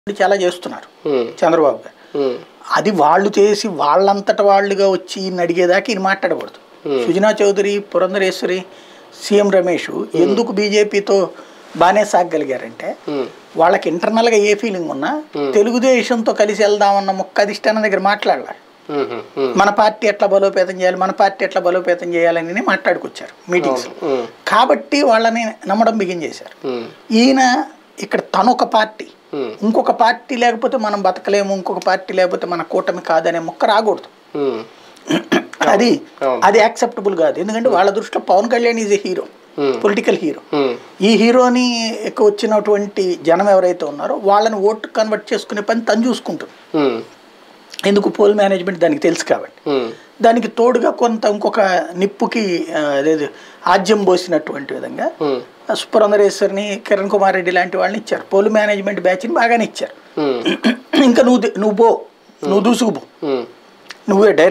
చాలా చేస్తున్నారు చంద్రబాబు గారు. అది వాళ్ళు చేసి వాళ్ళంతట వాళ్ళుగా వచ్చి అడిగేదాకా ఈయన మాట్లాడకూడదు. సుజనా చౌదరి, పురంధరేశ్వరి, సీఎం రమేష్ ఎందుకు బీజేపీతో బాగానే సాగగలిగారంటే వాళ్ళకి ఇంటర్నల్గా ఏ ఫీలింగ్ ఉన్నా తెలుగుదేశంతో కలిసి వెళ్దామన్న ముక్క అధిష్టానం దగ్గర మాట్లాడాలి. మన పార్టీ ఎట్లా బలోపేతం చేయాలి, మన పార్టీ ఎట్లా బలోపేతం చేయాలని మాట్లాడుకొచ్చారు మీటింగ్స్. కాబట్టి వాళ్ళని నమ్మడం బిగిన్ చేశారు. ఈయన ఇక్కడ తనొక పార్టీ, ఇంకొక పార్టీ లేకపోతే మనం బతకలేము, ఇంకొక పార్టీ లేకపోతే మన కూటమి కాదనే ముక్క రాకూడదు. అది యాక్సెప్టబుల్ కాదు. ఎందుకంటే వాళ్ళ దృష్టిలో Pawan Kalyan is a hero, political hero. ఈ హీరోని ఎక్కువ వచ్చినటువంటి జనం ఎవరైతే ఉన్నారో వాళ్ళని ఓటు కన్వర్ట్ చేసుకునే పని తను చూసుకుంటుంది. ఎందుకు పోల్ మేనేజ్మెంట్ దానికి తెలుసు కాబట్టి. దానికి తోడుగా కొంత ఇంకొక నిప్పుకి అదేది ఆజ్యం పోసినటువంటి విధంగా పురంధరేశ్వరిని, కిరణ్ కుమార్ రెడ్డి లాంటి వాళ్ళని ఇచ్చారు. పోల్ మేనేజ్మెంట్ బ్యాచ్ని బాగానే ఇచ్చారు. ఇంకా నువ్వు దూసుకుపో, నువ్వే డైరెక్ట్